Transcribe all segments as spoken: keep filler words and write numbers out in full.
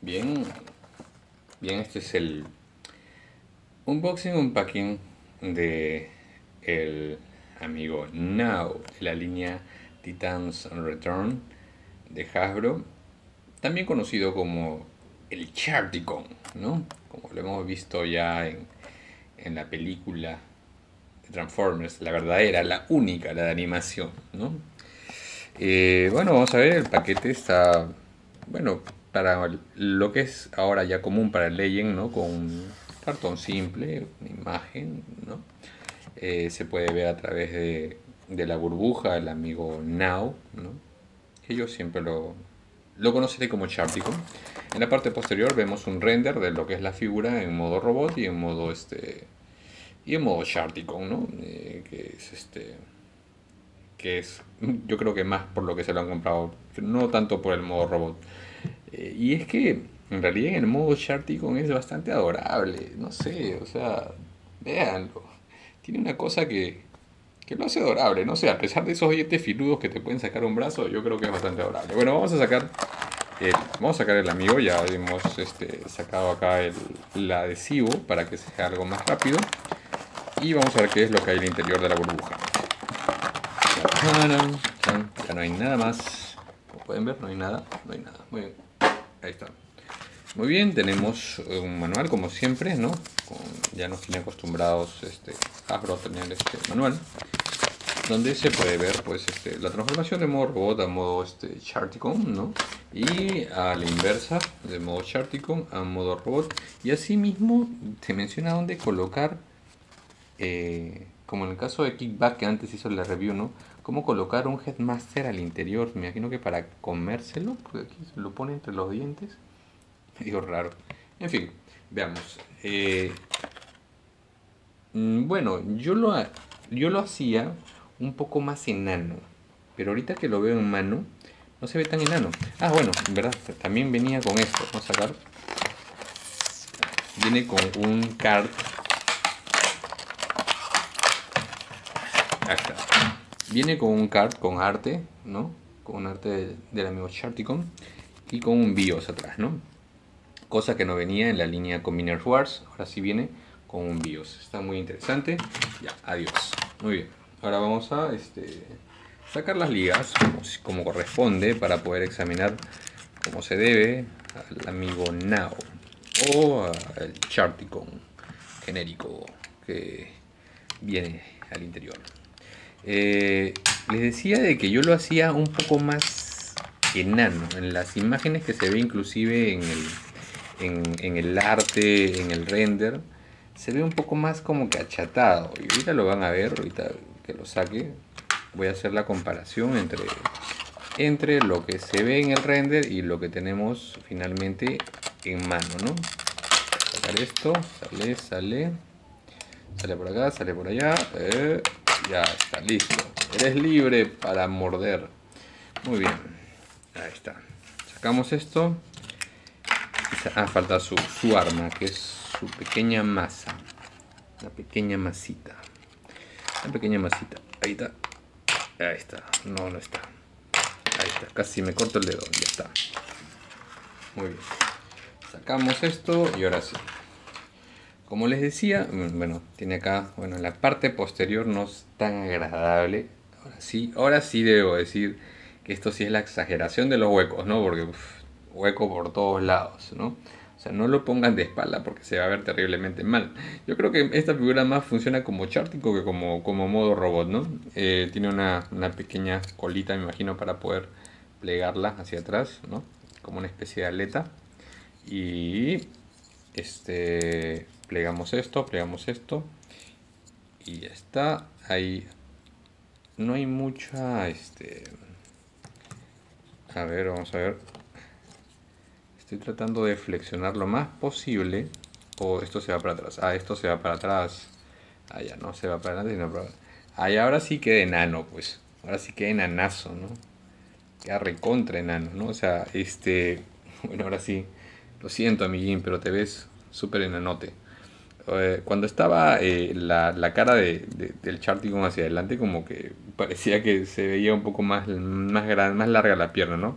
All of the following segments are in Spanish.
Bien, bien, este es el unboxing, unpacking de el amigo Now de la línea Titans Return de Hasbro, también conocido como el Charticon, ¿no? Como lo hemos visto ya en, en la película de Transformers, la verdadera, la única, la de animación, ¿no? Eh, bueno, vamos a ver, el paquete está, bueno, para lo que es ahora ya común para el Legend, ¿no? Con un cartón simple, una imagen, ¿no? Eh, se puede ver a través de, de la burbuja, el amigo Now, ¿no? Que yo siempre lo, lo conoceré como Sharpticon. En la parte posterior vemos un render de lo que es la figura en modo robot y en modo este y en modo Sharpticon, ¿no? Eh, que es este que es yo creo que más por lo que se lo han comprado, no tanto por el modo robot. Eh, y es que en realidad en el modo Sharpticon es bastante adorable, no sé, o sea, véanlo. Tiene una cosa que, que lo hace adorable, no sé, a pesar de esos dientes filudos que te pueden sacar un brazo, yo creo que es bastante adorable. Bueno, vamos a sacar el, vamos a sacar el amigo, ya hemos este, sacado acá el, el adhesivo para que sea algo más rápido. Y vamos a ver qué es lo que hay en el interior de la burbuja. Ya no hay nada más. Como pueden ver, no hay nada. No hay nada. Muy bien. Ahí está. Muy bien, tenemos un manual como siempre, ¿no? Con, ya nos tiene acostumbrados este, Hasbro a tener este manual. Donde se puede ver pues este, la transformación de modo robot a modo este, Sharpticon, ¿no? Y a la inversa, de modo Sharpticon a modo robot. Y asimismo te menciona dónde colocar, eh, como en el caso de Kickback que antes hizo la review, ¿no? Cómo colocar un Headmaster al interior. Me imagino que para comérselo, porque aquí se lo pone entre los dientes. Medio raro. En fin, veamos. Eh, mm, bueno, yo lo, ha- yo lo hacía un poco más enano. Pero ahorita que lo veo en mano, no se ve tan enano. Ah, bueno, en verdad, también venía con esto. Vamos a sacar. Viene con un card. Ahí está. Viene con un card con arte, ¿no? Con un arte del, del amigo Sharpticon. Y con un BIOS atrás, ¿no? Cosa que no venía en la línea Combiner Wars. Ahora sí viene con un BIOS. Está muy interesante. Ya, adiós. Muy bien. Ahora vamos a este, sacar las ligas como, como corresponde para poder examinar como se debe al amigo Now o al Charticon genérico que viene al interior. Eh, les decía de que yo lo hacía un poco más enano. En las imágenes que se ve inclusive en el, en, en el arte, en el render, se ve un poco más como que achatado. Y ahorita lo van a ver, ahorita que lo saque, voy a hacer la comparación entre, entre lo que se ve en el render y lo que tenemos finalmente en mano, ¿no? Sacar esto, sale, sale, sale por acá, sale por allá, eh, ya está, listo. Eres libre para morder. Muy bien, ahí está. Sacamos esto. Ah, falta su, su arma, que es su pequeña masa. La pequeña masita. La pequeña masita. Ahí está. Ahí está. No, no está. Ahí está. Casi me corto el dedo. Ya está. Muy bien. Sacamos esto y ahora sí. Como les decía, bueno, tiene acá, bueno, en la parte posterior no es tan agradable. Ahora sí, ahora sí debo decir que esto sí es la exageración de los huecos, ¿no? Porque uf, hueco por todos lados, ¿no? O sea, no lo pongan de espalda porque se va a ver terriblemente mal. Yo creo que esta figura más funciona como Chartico que como, como modo robot, ¿no? Eh, tiene una, una pequeña colita, me imagino, para poder plegarla hacia atrás, ¿no? Como una especie de aleta. Y este plegamos esto, plegamos esto y ya está. Ahí no hay mucha este a ver, vamos a ver. Estoy tratando de flexionar lo más posible. O esto se va para atrás. Ah, esto se va para atrás. Ah, ya no se va para adelante, sino para... Ah, y ahora sí queda enano, pues. Ahora sí queda enanazo, ¿no? Queda recontra enano, ¿no? O sea, este... Bueno, ahora sí. Lo siento, amiguín, pero te ves súper enanote. Eh, cuando estaba eh, la, la cara de, de- del Charticon hacia adelante, como que parecía que se veía un poco más, más, gran- más larga la pierna, ¿no?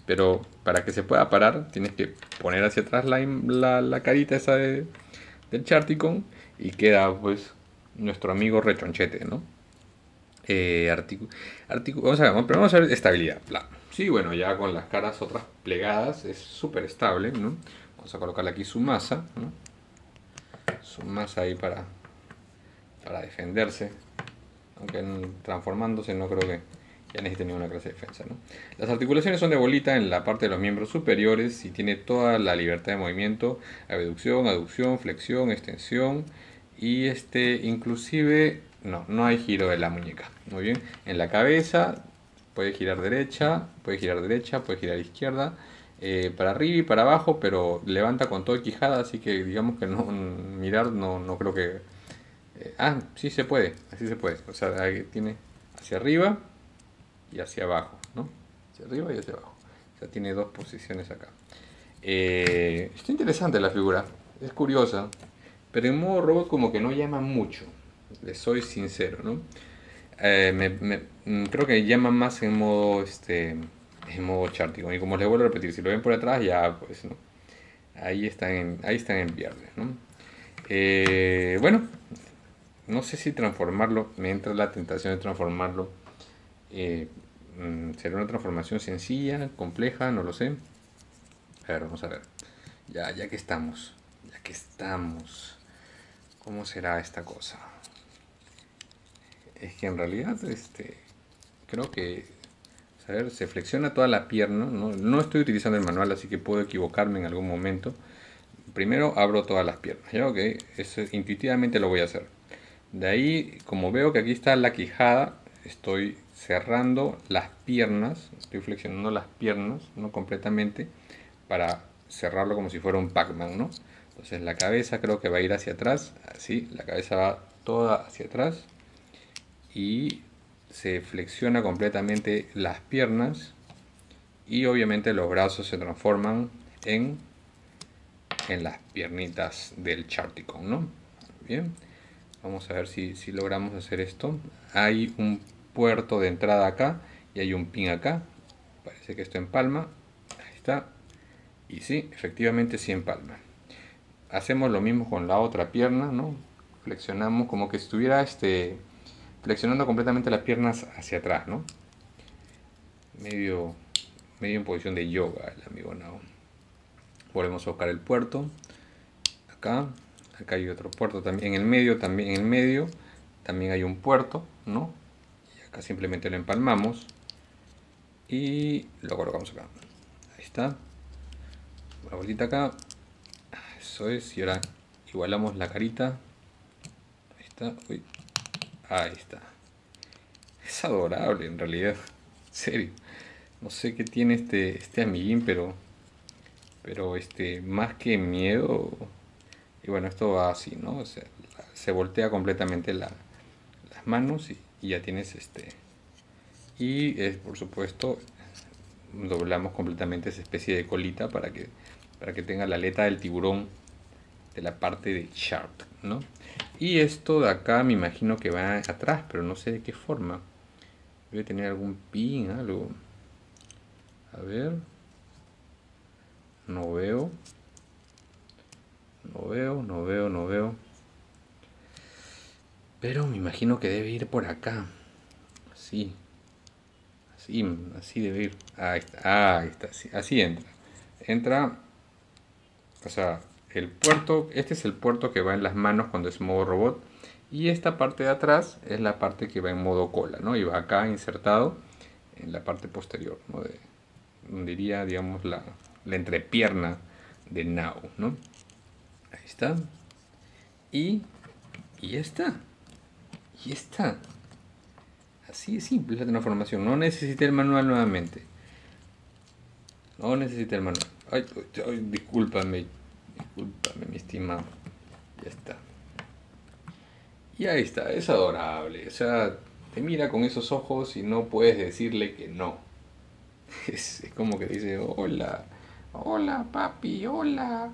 Pero para que se pueda parar, tienes que poner hacia atrás la, la, la carita esa de, del Charticon y queda pues nuestro amigo rechonchete, ¿no? Eh, articu- articu- vamos a ver, pero vamos a ver estabilidad. Bla. Sí, bueno, ya con las caras otras plegadas es súper estable, ¿no? Vamos a colocarle aquí su masa, ¿no? Su masa ahí para, para defenderse. Aunque en- transformándose no creo que ya necesite ninguna clase de defensa, ¿no? Las articulaciones son de bolita en la parte de los miembros superiores y tiene toda la libertad de movimiento, abducción, aducción, flexión, extensión y este inclusive no, no hay giro de la muñeca. Muy bien, en la cabeza puede girar derecha, puede girar derecha, puede girar izquierda, eh, para arriba y para abajo, pero levanta con todo quijada, así que digamos que no mirar no, no creo que eh, ah, sí se puede, así se puede. O sea, ahí tiene hacia arriba y hacia abajo, ¿no? Hacia arriba y hacia abajo. O sea, tiene dos posiciones acá. Eh, está interesante la figura, es curiosa, pero en modo robot como que no llama mucho, les soy sincero, ¿no? Eh, me- me- mm, creo que llama más en modo, este, en modo Charticon. Y como les vuelvo a repetir, si lo ven por atrás, ya pues, ¿no? Ahí están en, ahí están en viernes, ¿no? Eh, bueno, no sé si transformarlo, me entra la tentación de transformarlo. Eh, mm, ¿Será una transformación sencilla, compleja? No lo sé. A ver, vamos a ver. Ya, ya que estamos, ya que estamos, ¿cómo será esta cosa? Es que en realidad, este, creo que, a ver, se flexiona toda la pierna, ¿no? No estoy utilizando el manual, así que puedo equivocarme en algún momento. Primero abro todas las piernas, ¿ya? Ok, eso intuitivamente lo voy a hacer. De ahí, como veo que aquí está la quijada, estoy cerrando las piernas, estoy flexionando las piernas, no completamente, para cerrarlo como si fuera un Pac-Man, ¿no? Entonces la cabeza creo que va a ir hacia atrás, así, la cabeza va toda hacia atrás y se flexiona completamente las piernas y obviamente los brazos se transforman en, en las piernitas del Charticon, ¿no? Bien. Vamos a ver si, si logramos hacer esto. Hay un puerto de entrada acá y hay un pin acá. Parece que esto empalma. Ahí está. Y sí, efectivamente sí empalma. Hacemos lo mismo con la otra pierna, ¿no? Flexionamos como que estuviera este, flexionando completamente las piernas hacia atrás, ¿no? Medio, medio en posición de yoga el amigo Nao. Volvemos a buscar el puerto. Acá. Acá hay otro puerto también. En el medio, también en el medio, también hay un puerto, ¿no? Acá simplemente lo empalmamos y lo colocamos acá. Ahí está. Una vueltita acá. Eso es. Y ahora igualamos la carita. Ahí está. Uy. Ahí está. Es adorable en realidad. En serio. No sé qué tiene este, este amiguín, pero, pero este, más que miedo. Y bueno, esto va así, ¿no? O sea, se voltea completamente la, las manos y, y ya tienes este. Y es, por supuesto, doblamos completamente esa especie de colita para que, para que tenga la aleta del tiburón de la parte de Shark, ¿no? Y esto de acá me imagino que va atrás, pero no sé de qué forma. Debe tener algún pin, algo. A ver. No veo. No veo, no veo, no veo. Pero me imagino que debe ir por acá. Así. Así, así debe ir. Ahí está, ahí está. Así, así entra. Entra. O sea, el puerto, este es el puerto que va en las manos cuando es modo robot. Y esta parte de atrás es la parte que va en modo cola, ¿no? Y va acá insertado en la parte posterior, ¿no? De, donde iría, digamos, la, la entrepierna de Now, ¿no? Ahí está. Y, y ya está. Y ya está. Así de simple la transformación. No necesité el manual nuevamente. No necesité el manual. Ay, ay, discúlpame. Discúlpame, mi estimado. Ya está. Y ahí está, es adorable. O sea, te mira con esos ojos y no puedes decirle que no. Es, es como que dice, hola, hola papi, hola.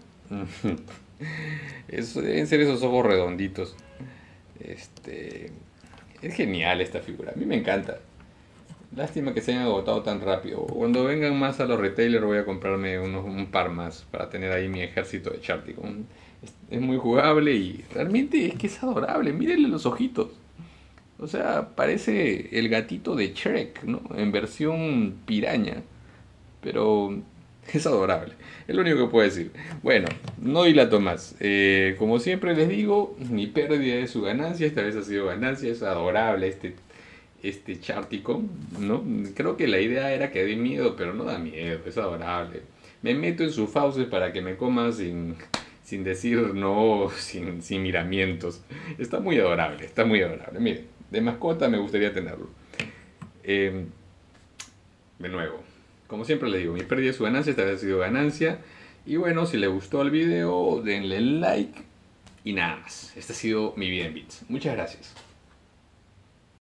Eso, deben ser esos ojos redonditos. Este, es genial esta figura, a mí me encanta. Lástima que se hayan agotado tan rápido. Cuando vengan más a los retailers voy a comprarme unos, un par más para tener ahí mi ejército de Charticon. Es, es muy jugable y realmente es que es adorable. Mírenle los ojitos. O sea, parece el gatito de Shrek, ¿no? En versión piraña. Pero es adorable. Es lo único que puedo decir. Bueno, no dilato más. Eh, como siempre les digo, mi pérdida es su ganancia. Esta vez ha sido ganancia. Es adorable este, este Charticon, ¿no? Creo que la idea era que dé miedo, pero no da miedo. Es adorable. Me meto en su fauces para que me coma sin, sin decir no, sin, sin miramientos. Está muy adorable, está muy adorable. Miren, de mascota me gustaría tenerlo. Eh, de nuevo, como siempre le digo, mi pérdida es su ganancia, esta vez ha sido ganancia. Y bueno, si les gustó el video, denle like y nada más. Esta ha sido mi vida en bits. Muchas gracias.